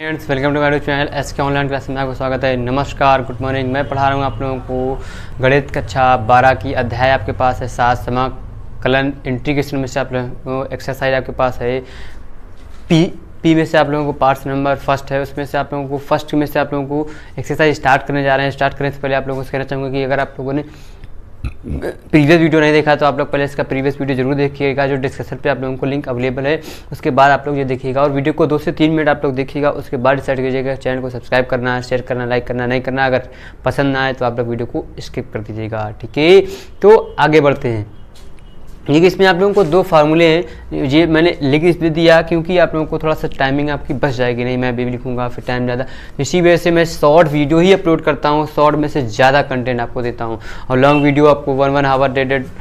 Friends, welcome to my YouTube channel SK online class में आपका स्वागत है। नमस्कार, गुड मॉर्निंग। मैं पढ़ा रहा हूँ आप लोगों को गणित कक्षा 12 की अध्याय आपके पास है 7 समाकलन इंटीग्रेशन में से आप लोगों को एक्सरसाइज आपके पास है पी में से आप लोगों को पार्ट्स नंबर फर्स्ट है, उसमें से आप लोगों को फर्स्ट में से आप लोगों को एक्सरसाइज स्टार्ट करने जा रहे हैं। स्टार्ट करने से पहले आप लोगों को कहना चाहूँगा कि अगर आप लोगों ने प्रीवियस वीडियो नहीं देखा तो आप लोग पहले इसका प्रीवियस वीडियो जरूर देखिएगा, जो डिस्क्रिप्शन पे आप लोगों को लिंक अवेलेबल है। उसके बाद आप लोग ये देखिएगा और वीडियो को 2 से 3 मिनट आप लोग देखिएगा। उसके बाद डिसाइड कीजिएगा चैनल को सब्सक्राइब करना है, शेयर करना, लाइक करना, नहीं करना। अगर पसंद ना आए तो आप लोग वीडियो को स्किप कर दीजिएगा, ठीक है। तो आगे बढ़ते हैं। ये इसमें आप लोगों को 2 फार्मूले हैं, ये मैंने लिख इसलिए दिया क्योंकि आप लोगों को थोड़ा सा टाइमिंग आपकी बच जाएगी, नहीं मैं भी लिखूंगा फिर टाइम ज़्यादा। इसी वजह से मैं शॉर्ट वीडियो ही अपलोड करता हूँ, शॉर्ट में से ज़्यादा कंटेंट आपको देता हूँ। और लॉन्ग वीडियो आपको 1 आवर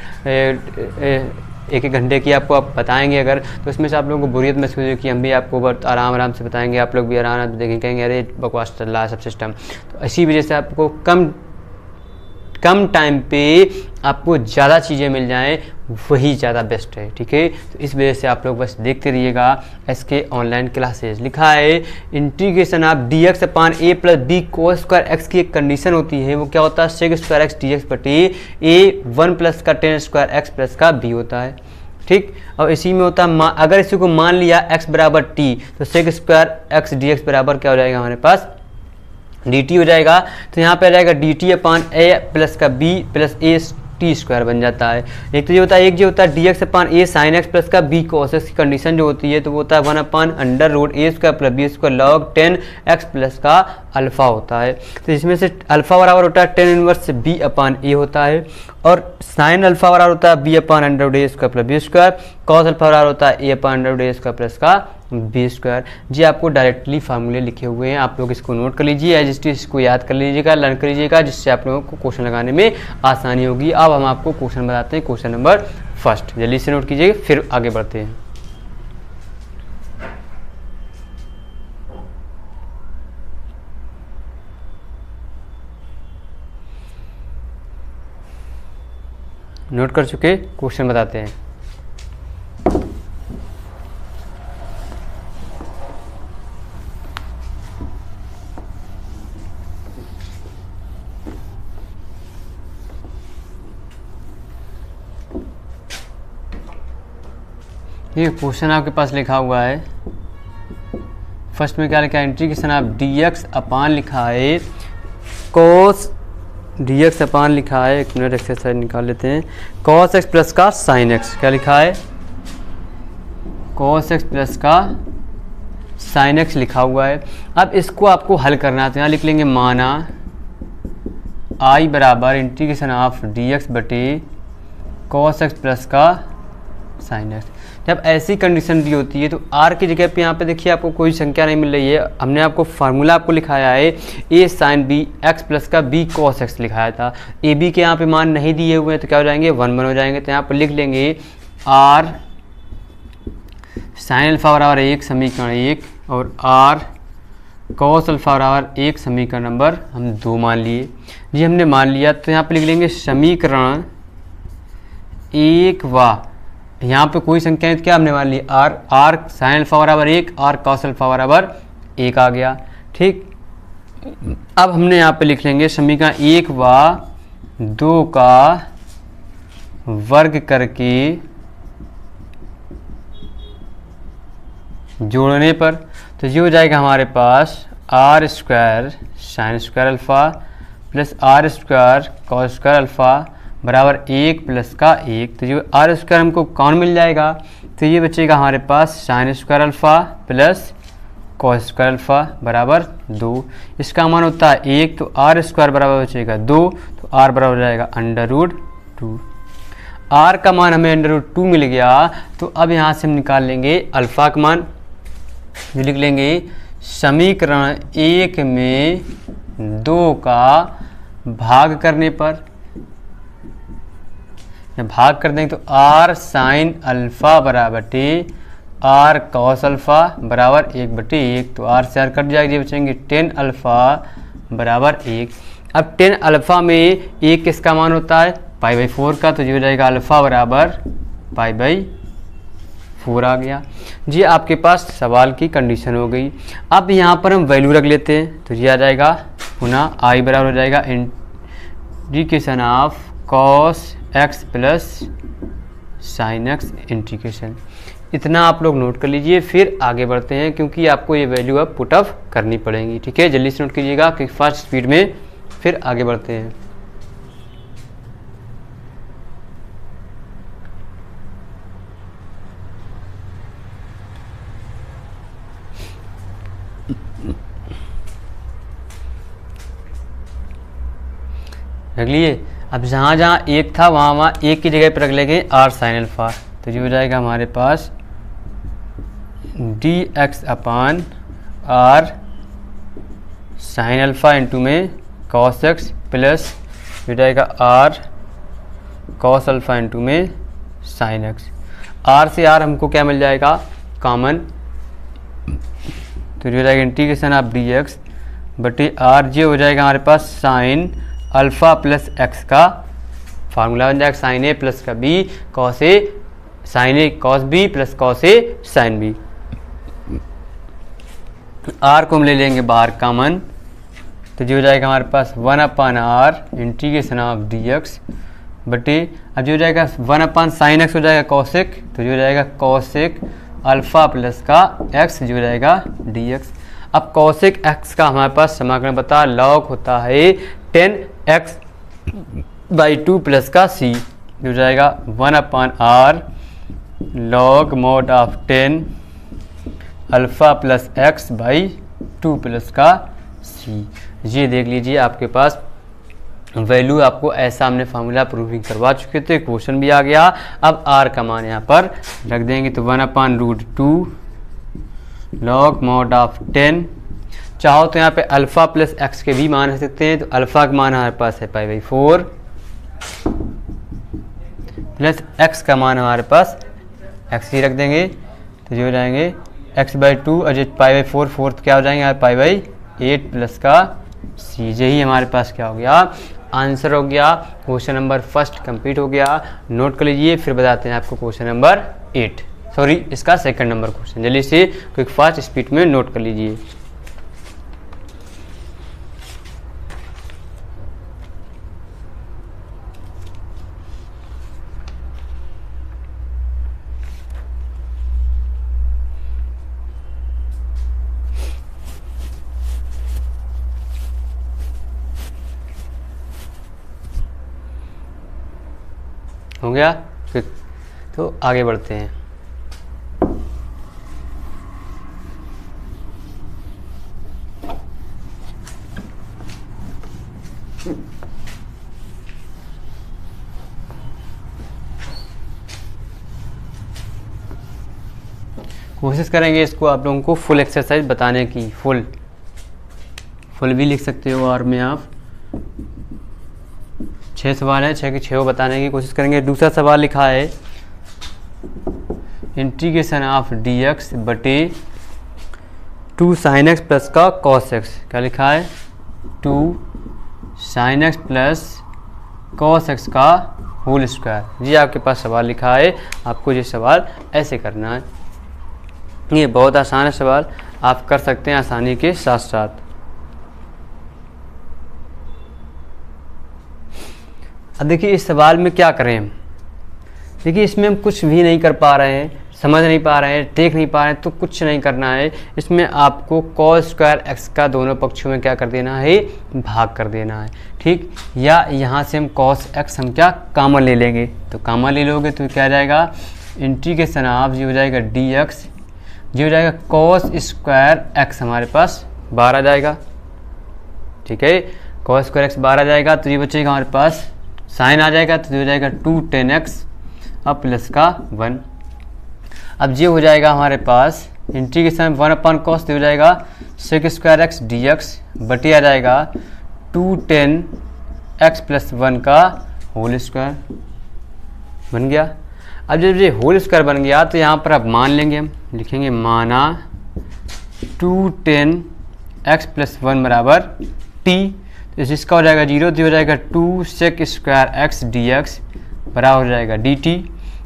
एक घंटे की आपको आप बताएंगे अगर, तो इसमें से आप लोगों को बोरियत महसूस होगी कि हम भी आपको बहुत आराम से बताएंगे, आप लोग भी आराम से देखेंगे, कहेंगे अरे बकवास चल रहा है सब सिस्टम। तो इसी वजह से आपको कम टाइम पे आपको ज़्यादा चीज़ें मिल जाएं, वही ज़्यादा बेस्ट है, ठीक है। तो इस वजह से आप लोग बस देखते रहिएगा एसके ऑनलाइन क्लासेज। लिखा है integration of d x upon a plus b cos square x की एक कंडीशन होती है, वो क्या होता है sec square x d x बटे ए 1 प्लस का टेन स्क्वायर एक्स प्लस का बी होता है, ठीक। और इसी में होता है अगर इसी को मान लिया x बराबर टी, तो sec square x d x बराबर क्या हो जाएगा हमारे पास dt हो जाएगा। तो यहाँ पे आ जाएगा dt अपान ए प्लस का b plus a t square बन जाता है। एक तो ये होता है, एक जो होता है dx upon a sine x plus का b cos x की कंडीशन जो होती है, तो वो होता है 1 upon under root a square plus b square log 10 x plus का अल्फा होता है। तो इसमें से अल्फा बराबर होता है 10 इनवर्स से b अपान ए होता है, और साइन अल्फा बराबर होता है b upon under root a square plus b square, cos alpha बराबर होता है a upon under root a square plus का बी स्क्वायर। जी आपको डायरेक्टली फार्मूले लिखे हुए हैं, आप लोग इसको नोट कर लीजिए, एज इट इज इसको याद कर लीजिएगा, लर्न कर लीजिएगा, जिससे आप लोगों को क्वेश्चन लगाने में आसानी होगी। अब हम आपको क्वेश्चन बताते हैं, क्वेश्चन नंबर फर्स्ट, जल्दी से नोट कीजिए फिर आगे बढ़ते हैं। नोट कर चुके, क्वेश्चन बताते हैं। ये क्वेश्चन आपके पास लिखा हुआ है, फर्स्ट में क्या लिखा है, integration of d x upon लिखा है कोस डी एक्स अपान लिखा है, 1 मिनट एक्सरसाइज निकाल लेते हैं, कॉस एक्स प्लस का साइन एक्स, क्या लिखा है कॉस एक्स प्लस का साइन एक्स लिखा हुआ है। अब इसको आपको हल करना है, तो यहाँ लिख लेंगे माना आई बराबर इंटीग्रेशन ऑफ डी एक्स बटे कॉस एक्स प्लस का साइन एक्स। जब ऐसी कंडीशन दी होती है तो r की जगह पे यहाँ पे देखिए आपको कोई संख्या नहीं मिल रही है, हमने आपको फार्मूला आपको लिखाया है a sine b x plus का b cos x लिखाया था। ए बी के यहाँ पे मान नहीं दिए हुए हैं तो क्या हो जाएंगे 1 हो जाएंगे। तो यहाँ पर लिख लेंगे r साइन अल्फा बराबर 1 समीकरण 1 और r cos अल्फा बराबर 1 समीकरण नंबर हम 2 मान लिए। जी हमने मान लिया, तो यहाँ पर लिख लेंगे समीकरण 1 व यहाँ पे कोई संख्या है तो क्या हमने मान ली r साइन अल्फा बराबर 1 r cos अल्फा बराबर 1 आ गया, ठीक। अब हमने यहाँ पे लिख लेंगे समीकरण 1 व 2 का वर्ग करके जोड़ने पर, तो ये हो जाएगा हमारे पास r square sine square alpha plus r square cos square alpha बराबर 1 प्लस का 1। तो जो r स्क्वायर हमको कौन मिल जाएगा, तो ये बचेगा हमारे पास sine square alpha plus cos square alpha बराबर 2। इसका मान होता है 1, तो r स्क्वायर बराबर बचेगा 2, तो r बराबर हो जाएगा अंडर रूट 2। r का मान हमें अंडर रूट 2 मिल गया, तो अब यहाँ से हम निकाल लेंगे अल्फ़ा का मान, जो लिख लेंगे समीकरण 1 में 2 का भाग करने पर, भाग कर देंगे तो r साइन अल्फा बराबर टे r cos अल्फा बराबर 1 बटे 1, तो r से r कट जाएगी, बचेंगे 10 अल्फा बराबर 1। अब 10 अल्फा में 1 किसका मान होता है पाई बाई 4 का, तो ये हो जाएगा अल्फा बराबर पाई बाई 4 आ गया। जी आपके पास सवाल की कंडीशन हो गई। अब यहाँ पर हम वैल्यू रख लेते हैं, तो ये आ जाएगा पुनः आई बराबर हो जाएगा integration of cos x plus sine x integration. इतना आप लोग नोट कर लीजिए, फिर आगे बढ़ते हैं क्योंकि आपको ये वैल्यू अब पुट ऑफ करनी पड़ेगी। ठीक है, जल्दी से नोट कीजिएगा कि फास्ट स्पीड में, फिर आगे बढ़ते हैं। रख लिए। अब जहाँ जहाँ एक था वहाँ वहाँ एक की जगह पर रख लेंगे आर साइन अल्फा, तो ये हो जाएगा हमारे पास d x upon r sine alpha into में कॉस एक्स प्लस हो जाएगा आर कॉस अल्फा इंटू में साइन एक्स। आर से आर हमको क्या मिल जाएगा कॉमन, तो ये हो जाएगा इंटीग्रेशन ऑफ डी एक्स बटे आर, जे हो जाएगा हमारे पास साइन अल्फ़ा प्लस एक्स का फार्मूला बन जाएगा साइन ए प्लस का b cos a sine a cos b plus cos a sign b. R को हम ले लेंगे बाहर कॉमन, तो जो हो जाएगा हमारे पास 1 अपान r integration of d x बटे, अब जो हो जाएगा 1 अपान साइन एक्स हो जाएगा कॉसेक, तो जो हो जाएगा कॉसेक अल्फ़ा प्लस का एक्स जो हो जाएगा डी एक्स। अब कॉसेक एक्स का हमारे पास समाकलन बता लॉग होता है 10x/2 प्लस का c, जो हो जाएगा 1 अपान आर log mod of 10 alpha plus x/2 plus का c। ये देख लीजिए आपके पास वैल्यू आपको ऐसा हमने फार्मूला प्रूविंग करवा चुके थे, क्वेश्चन भी आ गया। अब r का मान यहाँ पर रख देंगे, तो 1/√2 लॉग मोड ऑफ 10, चाहो तो यहाँ पे अल्फ़ा प्लस एक्स के भी मान रख सकते हैं, तो अल्फ़ा का मान हमारे पास है π/4 प्लस एक्स का मान हमारे पास एक्स ही रख देंगे, तो जो हो जाएंगे x/2 और जो π/4 फोर्थ क्या हो जाएंगे यहाँ π/8 प्लस का c। यही हमारे पास क्या हो गया आंसर हो गया। क्वेश्चन नंबर फर्स्ट कंप्लीट हो गया, नोट कर लीजिए, फिर बताते हैं आपको क्वेश्चन नंबर 8, सॉरी इसका सेकंड नंबर क्वेश्चन। जल्दी से क्विक फास्ट स्पीड में नोट कर लीजिए। हो गया, तो आगे बढ़ते हैं। कोशिश करेंगे इसको आप लोगों को फुल एक्सरसाइज बताने की, फुल भी लिख सकते हो और में आप 6 सवाल है, 6 के 6 बताने की कोशिश करेंगे। दूसरा सवाल लिखा है इंटीग्रेशन ऑफ डी एक्स बटे 2 साइन एक्स प्लस का कॉस एक्स, क्या लिखा है 2 sine x plus cos x का होल स्क्वायर। जी आपके पास सवाल लिखा है, आपको ये सवाल ऐसे करना है। ये बहुत आसान है सवाल, आप कर सकते हैं आसानी के साथ साथ। अब देखिए इस सवाल में क्या करें हम, देखिए इसमें हम कुछ भी नहीं कर पा रहे हैं, समझ नहीं पा रहे हैं, देख नहीं पा रहे हैं, तो कुछ नहीं करना है। इसमें आपको कॉस स्क्वायर एक्स का दोनों पक्षों में क्या कर देना है भाग कर देना है, ठीक। या यहाँ से हम कॉस एक्स हम क्या कॉमन ले लेंगे, तो कॉमन ले लोगे तो क्या आ जाएगा इंटीग्रेशन ऑफ ये हो जाएगा डी एक्स, ये हो जाएगा कॉस स्क्वायर एक्स हमारे पास 12 आ जाएगा, ठीक है। कॉस स्क्वायर एक्स 12 आ जाएगा, तो ये बचेगा हमारे पास साइन आ जाएगा, तो ये हो जाएगा 2 tan x अब प्लस का 1। अब ये हो जाएगा हमारे पास इंटीग्रेशन 1/cos हो जाएगा sec square x d x बटे आ जाएगा 2 tan x प्लस 1 का होल स्क्वायर बन गया। अब जब ये होल स्क्वायर बन गया तो यहाँ पर अब मान लेंगे, हम लिखेंगे माना 2 tan x प्लस 1 बराबर t, तो इसका हो जाएगा 0, तो हो जाएगा 2 sec square x d x बराबर हो जाएगा dt।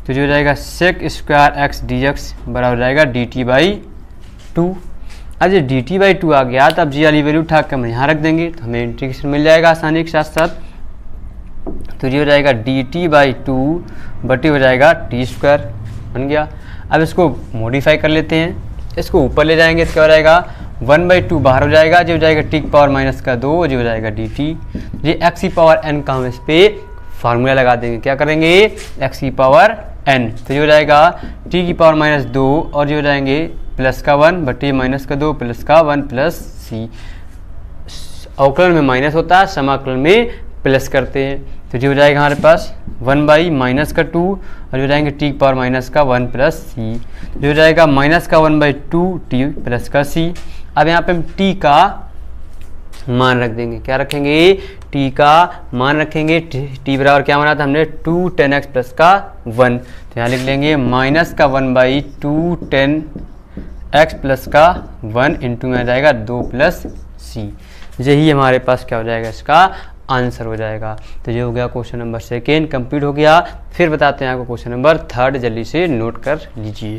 तो जो हो जाएगा sec square x d x बराबर हो जाएगा डी टी बाई टू। अब जो डी टी बाई टू आ गया तो अब जी वाली वैल्यू उठा कर हम यहाँ रख देंगे तो हमें इंटीग्रेशन मिल जाएगा आसानी के साथ साथ। तो ये हो जाएगा डी टी बाई टू बटी हो जाएगा टी स्क्वायर बन गया। अब इसको मॉडिफाई कर लेते हैं, इसको ऊपर ले जाएंगे तो क्या हो जाएगा 1/2 बाहर हो जाएगा, जो हो जाएगा टी की पावर माइनस का 2 जो हो जाएगा डी टी। ये एक्स की पावर एन का हम इस पर फार्मूला लगा देंगे, क्या करेंगे एक्स की पावर एन, तो ये हो जाएगा टी की पावर माइनस 2 और जो हो जाएंगे प्लस का 1 बटी माइनस का 2 प्लस का 1 प्लस सी। अवकलन में माइनस होता है, समाकलन में प्लस करते हैं, तो जो हो जाएगा हमारे पास 1 बाई माइनस का 2 और जो जाएंगे टी की पावर माइनस का 1 प्लस सी, जो हो जाएगा माइनस का 1/2 टी प्लस का सी। अब यहाँ पे हम टी का मान रख देंगे, क्या रखेंगे टी का मान रखेंगे, टी बराबर क्या माना था हमने 2 10 x प्लस का 1, तो यहाँ लिख लेंगे माइनस का 1/2 10 x प्लस का 1 इंटू में आ जाएगा 2 प्लस सी। यही हमारे पास क्या हो जाएगा इसका आंसर हो जाएगा। तो ये हो गया क्वेश्चन नंबर 2 कंप्लीट हो गया। फिर बताते हैं आपको क्वेश्चन नंबर 3 जल्दी से नोट कर लीजिए।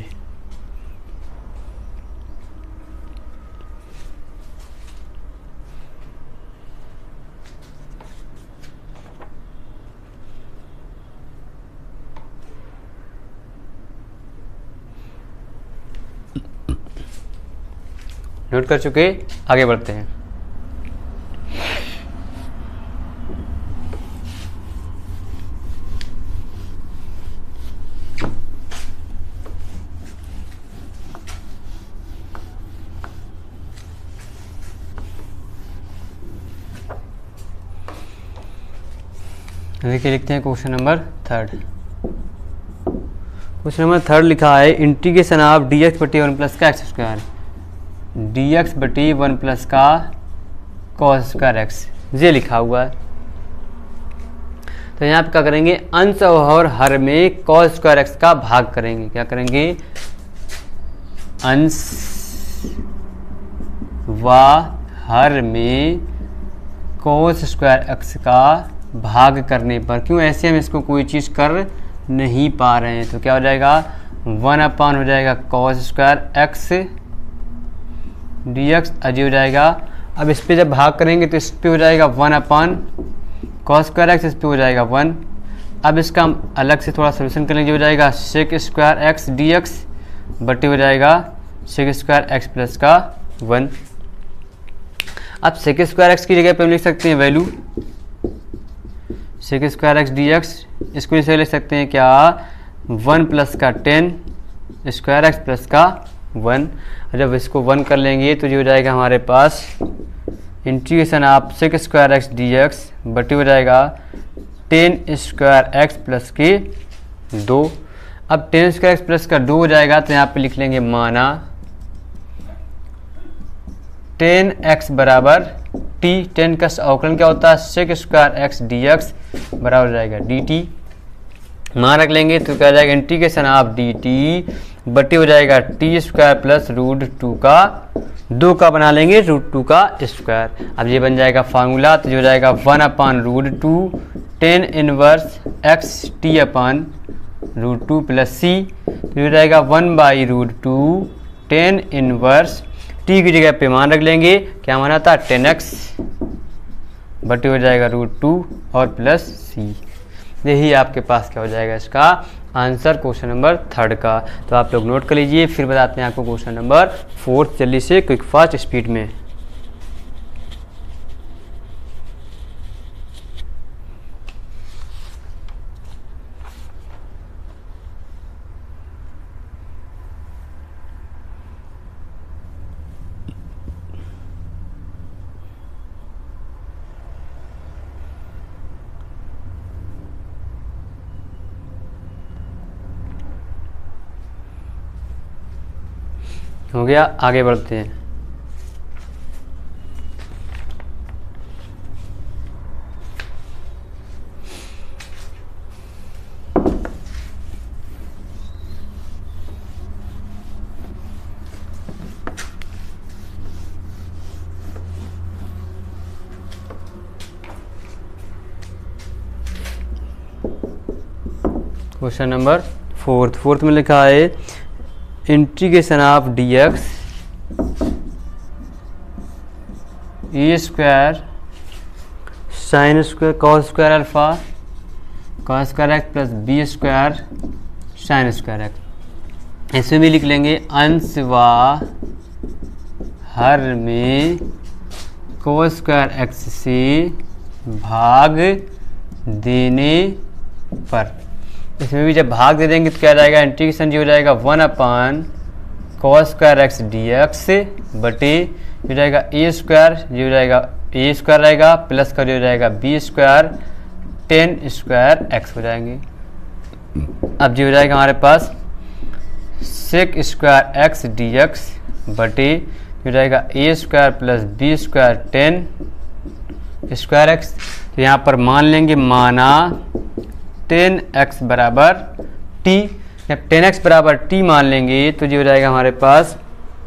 नोट कर चुके, आगे बढ़ते हैं। देखिए लिखते हैं क्वेश्चन नंबर 3। क्वेश्चन नंबर 3 लिखा है इंटीग्रेशन ऑफ डी एक्स बटी 1 प्लस का एक्स स्क्वायर डी एक्स बटी 1 प्लस का कॉस स्क्वायर एक्स, ये लिखा हुआ है। तो यहाँ पे क्या करेंगे अंश और हर में कॉस स्क्वायर एक्स का भाग करेंगे, क्या करेंगे अंश व हर में कॉस स्क्वायर एक्स का भाग करने पर, क्यों ऐसे हम इसको कोई चीज़ कर नहीं पा रहे हैं, तो क्या हो जाएगा 1/, हो जाएगा cos square x d x अजी हो जाएगा। अब इस पे जब भाग करेंगे तो इस पे हो जाएगा 1/, कॉस स्क्वायर एक्स, इस पे हो जाएगा 1। अब इसका हम अलग से थोड़ा सोल्यूशन करेंगे, हो जाएगा sec square x d x बटी हो जाएगा सेक स्क्वायर एक्स प्लस का 1। अब सेक स्क्वायर एक्स की जगह पे हम लिख सकते हैं value sec square x d x, इसको इसे लिख सकते हैं क्या 1 प्लस का 10 स्क्वायर एक्स प्लस का 1। जब इसको 1 कर लेंगे तो जो हो जाएगा हमारे पास integration of sec square x d x बटी हो जाएगा 10 स्क्वायर एक्स प्लस के 2। अब 10 स्क्वायर एक्स प्लस का 2 हो जाएगा तो यहाँ पे लिख लेंगे माना 10x बराबर t, 10 का अवकलन क्या होता है sec square x d x बराबर हो जाएगा डी टी, मान रख लेंगे तो क्या हो जाएगा इंटीग्रेशन ऑफ डी टी बटी हो जाएगा टी स्क्वायर प्लस √2 का 2 का बना लेंगे √2 का स्क्वायर। अब ये बन जाएगा फार्मूला, तो जो हो जाएगा 1/√2 10 inverse x t upon √2 plus c, तो हो जाएगा 1/√2 10 इनवर्स टी की जगह पे मान रख लेंगे, क्या माना था 10x बटी हो जाएगा √2 और प्लस सी। यही आपके पास क्या हो जाएगा इसका आंसर क्वेश्चन नंबर 3 का। तो आप लोग नोट कर लीजिए। फिर बताते हैं आपको क्वेश्चन नंबर 4 जल्दी से क्विक फास्ट स्पीड में। हो गया, आगे बढ़ते हैं। क्वेश्चन नंबर फोर्थ में लिखा है integration of d x a square sine square cos square alpha cos square x plus b square sine square x. इसमें भी लिख लेंगे अंश व हर में कॉस स्क्वायर एक्स से भाग देने पर। इसमें भी जब भाग दे देंगे तो क्या जाएगा, इंटीग्रेशन जी हो जाएगा 1 cos square x d x बटे हो जाएगा ए स्क्वायर, जी हो जाएगा ए स्क्वायर रहेगा प्लस का जो हो जाएगा बी स्क्वायर 10 स्क्वायर एक्स हो जाएंगे। अब जो हो जाएगा हमारे पास sec square x d x बटे हो जाएगा a square plus b square 10 square x. तो यहाँ पर मान लेंगे माना 10x बराबर t, जब 10x बराबर t मान लेंगे तो जो हो जाएगा हमारे पास,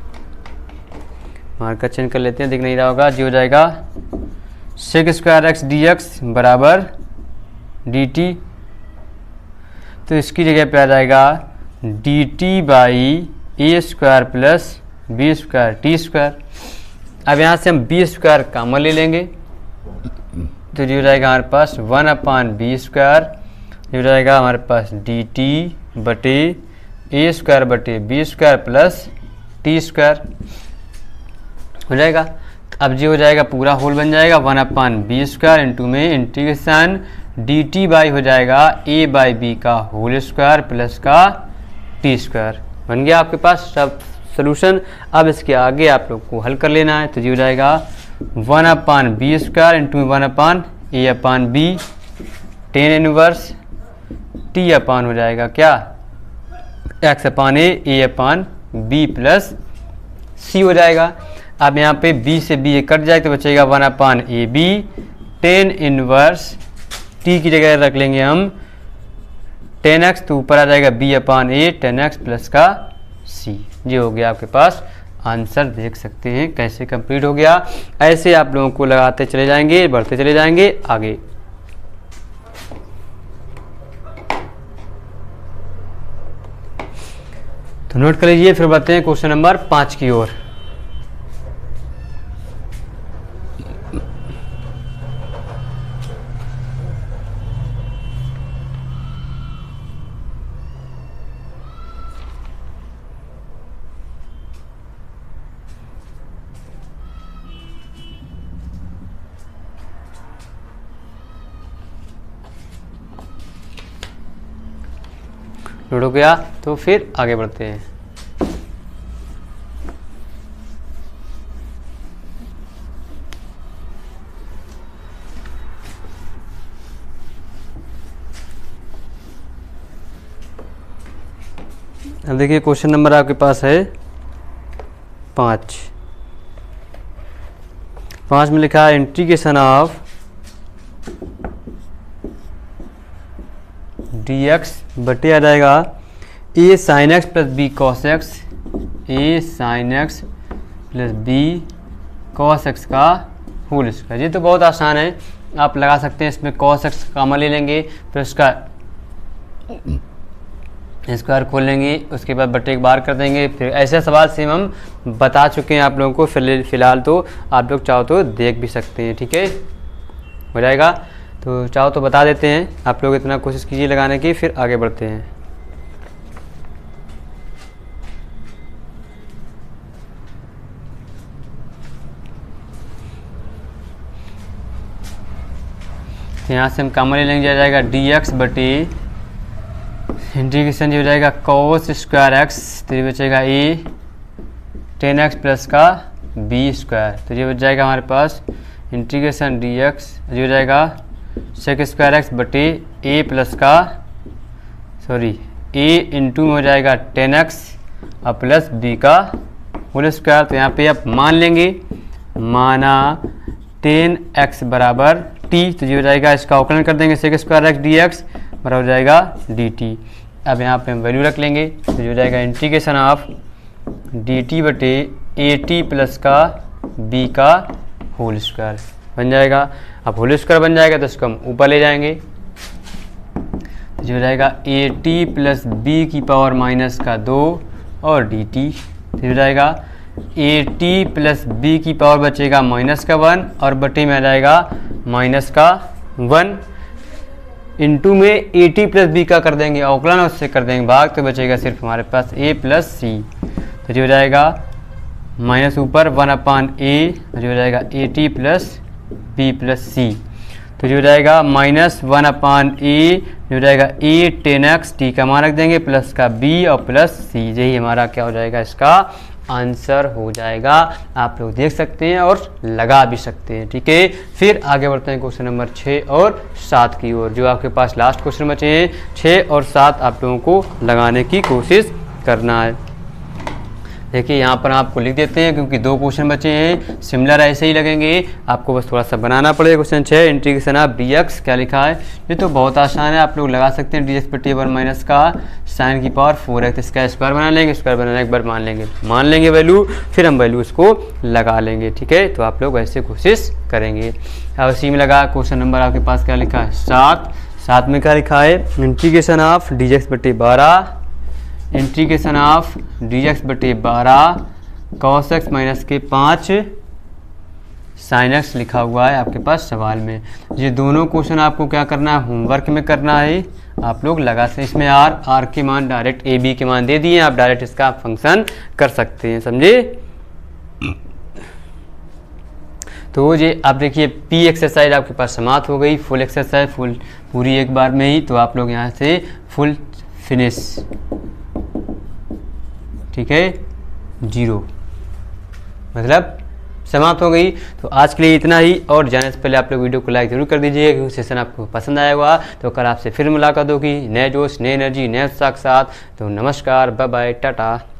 मार्कर चेंज कर लेते हैं दिख नहीं रहा होगा, जो हो जाएगा sec square x d x बराबर डी टी। तो इसकी जगह पे आ जाएगा d t by a square plus b square t square. अब यहाँ से हम बी स्क्वायर कॉमन ले लेंगे तो जो हो जाएगा हमारे पास 1/b स्क्वायर, जो हो जाएगा हमारे पास डी टी बटे ए स्क्वायर बटे b square plus t square हो जाएगा। अब जो हो जाएगा पूरा होल बन जाएगा 1/b स्क्वायर इंटू में इंटीग्रेशन डी टी बाई हो जाएगा ए बाई बी का होल स्क्वायर प्लस का टी स्क्वायर। बन गया आपके पास सब सोल्यूशन। अब इसके आगे आप लोग को हल कर लेना है तो जो हो जाएगा 1/b square into 1/a/b 10 inverse t upon हो जाएगा क्या x/a a/b प्लस c हो जाएगा। अब यहाँ पे b से b कट जाए तो बचेगा 1/ab 10 इनवर्स t की जगह रख लेंगे हम 10x, तो ऊपर आ जाएगा b/a 10x प्लस का c। ये हो गया आपके पास आंसर, देख सकते हैं कैसे कंप्लीट हो गया। ऐसे आप लोगों को लगाते चले जाएंगे, बढ़ते चले जाएंगे आगे। तो नोट कर लीजिए, फिर बढ़ते हैं क्वेश्चन नंबर 5 की ओर। नोट हो गया तो फिर आगे बढ़ते हैं। अब देखिए क्वेश्चन नंबर आपके पास है 5 में लिखा है इंटीग्रेशन ऑफ डी एक्स बटे आ जाएगा a sine x plus b cos x, a sine x plus b cos x का होल स्क्वायर। ये तो बहुत आसान है, आप लगा सकते हैं। इसमें कॉस एक्स कॉमन ले लेंगे, फिर उसका स्क्वायर खोल लेंगे, उसके बाद बटे एक बार कर देंगे। फिर ऐसे सवाल से हम बता चुके हैं आप लोगों को, फिलहाल तो आप लोग चाहो तो देख भी सकते हैं, ठीक है हो जाएगा। तो चाहो तो बता देते हैं, आप लोग इतना कोशिश कीजिए लगाने की, फिर आगे बढ़ते हैं। यहाँ से हम कॉमन ले लेंगे, जाएगा डी एक्स बटे इंटीग्रेशन जो हो जाएगा कॉस स्क्वायर एक्स, तो ये बचेगा ए 10x प्लस का बी स्क्वायर। तो ये बच जाएगा हमारे पास इंटीग्रेशन डी एक्स जो हो जाएगा सेक स्क्वायर एक्स बटे ए प्लस का ए इंटू में हो जाएगा 10x और प्लस बी का होल स्क्वायर। तो यहाँ पे आप मान लेंगे, माना 10x बराबर t, तो ये हो जाएगा इसका अवकलन कर देंगे sec square x d x बराबर हो जाएगा डी टी। अब यहाँ पे हम वैल्यू रख लेंगे तो जो हो जाएगा इंटीग्रेशन ऑफ डी टी बटे ए टी प्लस का बी का होल स्क्वायर बन जाएगा। अब होल स्क्वायर बन जाएगा तो इसको हम ऊपर ले जाएंगे, तो जो हो जाएगा ए टी प्लस बी की पावर माइनस का 2 और डी टी। हो जाएगा ए टी प्लस बी की पावर बचेगा माइनस का 1 और बटे में आ जाएगा माइनस का 1 इंटू में ए टी प्लस बी का कर देंगे अवकलन, उससे कर देंगे भाग, तो बचेगा सिर्फ हमारे पास ए प्लस सी। तो जो हो जाएगा माइनस ऊपर 1/a, जो हो जाएगा a t plus b plus c. तो जो हो जाएगा माइनस 1/a, जो हो जाएगा ए 10x, टी का मान रख देंगे, प्लस का b और प्लस सी। यही हमारा क्या हो जाएगा, इसका आंसर हो जाएगा। आप लोग देख सकते हैं और लगा भी सकते हैं। ठीक है, फिर आगे बढ़ते हैं क्वेश्चन नंबर 6 और 7 की ओर। जो आपके पास लास्ट क्वेश्चन बचे हैं 6 और 7 आप लोगों को लगाने की कोशिश करना है। देखिए यहाँ पर आपको लिख देते हैं क्योंकि 2 क्वेश्चन बचे हैं, सिमिलर ऐसे ही लगेंगे, आपको बस थोड़ा सा बनाना पड़ेगा। Question 6 integration of d x, क्या लिखा है, ये तो बहुत आसान है, आप लोग लगा सकते हैं। डी एक्स बटे 1 माइनस का साइन की पावर 4x, इसका स्क्वायर बना लेंगे, स्क्वायर बनाने के बाद मान लेंगे वैल्यू, फिर हम वैल्यू इसको लगा लेंगे। ठीक है, तो आप लोग ऐसे कोशिश करेंगे। अब इसी में लगा क्वेश्चन नंबर आपके पास क्या लिखा है 7 में क्या लिखा है, इंटीग्रेशन ऑफ डी एक्स बटे 12, इंटीग्रेशन ऑफ डी एक्स बटे 12 कॉस एक्स माइनस के 5 साइन एक्स लिखा हुआ है आपके पास सवाल में। ये दोनों क्वेश्चन आपको क्या करना है, होमवर्क में करना है, आप लोग लगा सकते हैं। इसमें आर के मान डायरेक्ट ए बी के मान दे दिए, आप डायरेक्ट इसका फंक्शन कर सकते हैं, समझे। तो ये आप देखिए पी एक्सरसाइज आपके पास समाप्त हो गई, फुल एक्सरसाइज पूरी एक बार में ही, तो आप लोग यहाँ से फुल फिनिश, ठीक है, 0 मतलब समाप्त हो गई। तो आज के लिए इतना ही, और जाने से पहले आप लोग वीडियो को लाइक जरूर कर दीजिएगा क्योंकि सेशन आपको पसंद आया हुआ। तो कल आपसे फिर मुलाकात होगी नए जोश, नए एनर्जी, नए उत्साह के साथ। तो नमस्कार, बाय बाय, टाटा।